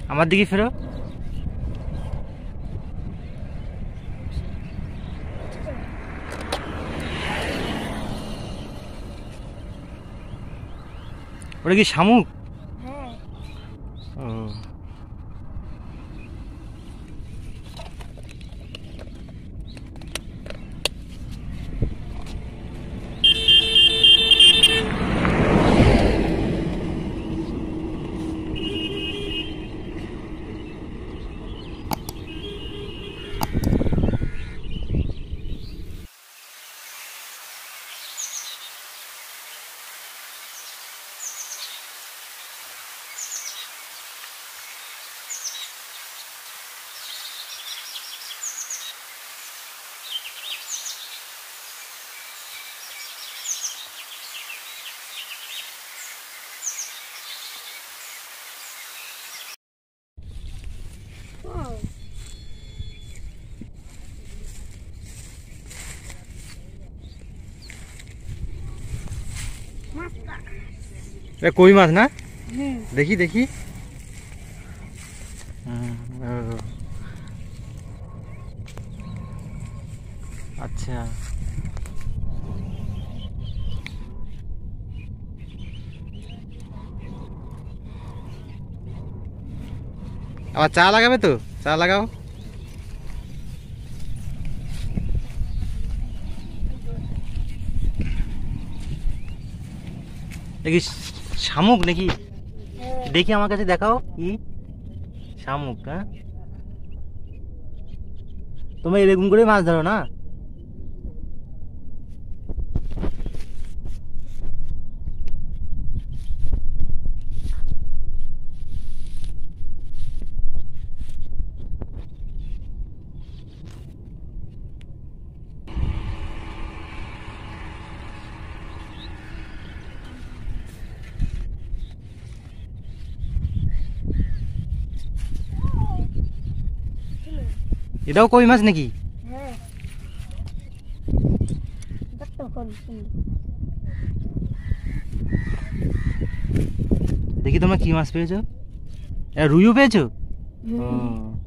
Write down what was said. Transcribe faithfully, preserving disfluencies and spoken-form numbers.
আমার দিকে ফেরো। ওটা কি শামুক? হ্যাঁ। ও এটা কই মাছ না? দেখি দেখি। আচ্ছা আবার চা লাগাবে তো? চা লাগাও। দেখি শামুক নাকি? দেখি আমার কাছে দেখাও কি শামুক। হ্যাঁ তোমরা এরকম করে মাছ ধরো না? এটাও কই মাছ নাকি? দেখি তোমরা কি মাছ পেয়েছো? রুইও পেয়েছো?